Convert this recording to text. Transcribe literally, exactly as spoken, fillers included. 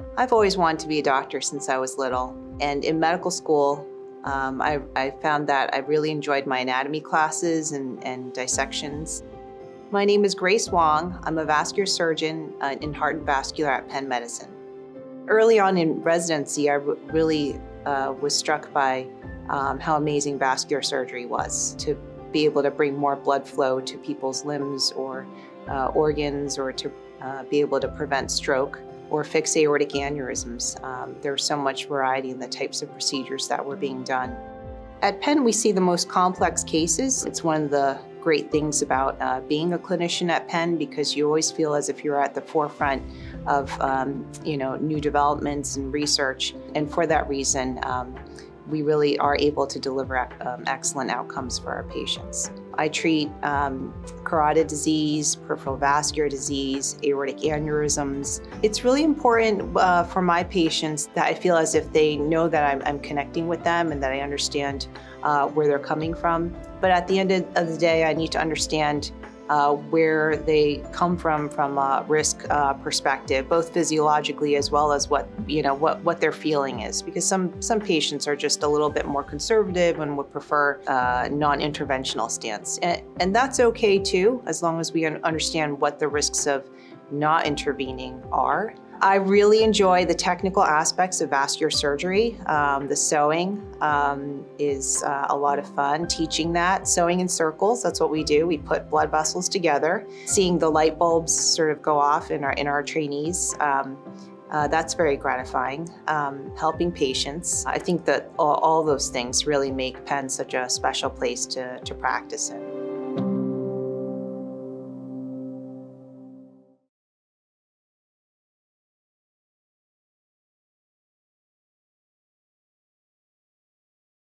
I've always wanted to be a doctor since I was little, and in medical school, um, I, I found that I really enjoyed my anatomy classes and, and dissections. My name is Grace Wang. I'm a vascular surgeon uh, in heart and vascular at Penn Medicine. Early on in residency, I really uh, was struck by um, how amazing vascular surgery was, to be able to bring more blood flow to people's limbs or uh, organs, or to uh, be able to prevent stroke or fix aortic aneurysms. Um, there was so much variety in the types of procedures that were being done. At Penn, we see the most complex cases. It's one of the great things about uh, being a clinician at Penn, because you always feel as if you're at the forefront of um, you know, new developments and research. And for that reason, um, we really are able to deliver um, excellent outcomes for our patients. I treat um, carotid disease, peripheral vascular disease, aortic aneurysms. It's really important uh, for my patients that I feel as if they know that I'm, I'm connecting with them and that I understand uh, where they're coming from. But at the end of the day, I need to understand Uh, where they come from from a risk uh, perspective, both physiologically as well as what you know what what their feeling is. Because some some patients are just a little bit more conservative and would prefer a non-interventional stance, and, and that's okay too, as long as we understand what the risks of not intervening are. I really enjoy the technical aspects of vascular surgery. Um, the sewing um, is uh, a lot of fun, teaching that. Sewing in circles, that's what we do. We put blood vessels together. Seeing the light bulbs sort of go off in our, in our trainees, um, uh, that's very gratifying. Um, helping patients. I think that all, all those things really make Penn such a special place to, to practice in.